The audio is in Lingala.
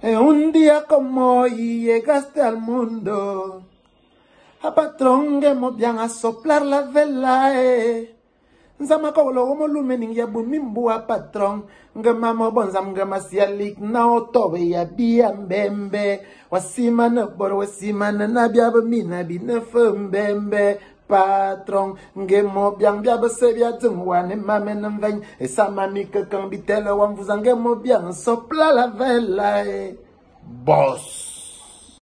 E un día como hoy llegaste al mundo, a patrón que movían a soplar la vela, Nzama kolo gomo lumening ya bumimbu a patrón, ngama mo bonzam ngama sialik na otobe ya biya mbembe, wasima na bor wasima na nabia bamina bi na mbembe. Patron, ngemo biang bia bese bia zungwa ne mame nveng, e sama mi ke kan bitele wan vuzange mo biang sopla la vela, boss.